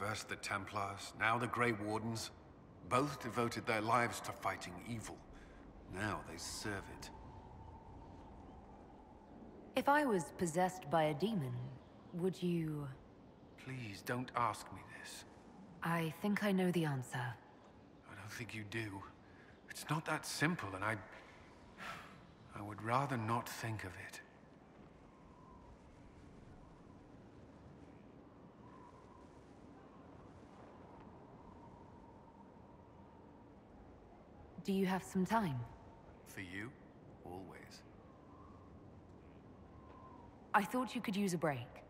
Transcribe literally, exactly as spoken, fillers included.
First the Templars, now the Grey Wardens. Both devoted their lives to fighting evil. Now they serve it. If I was possessed by a demon, would you... Please, don't ask me this. I think I know the answer. I don't think you do. It's not that simple, and I... I would rather not think of it. Do you have some time? For you? Always. I thought you could use a break.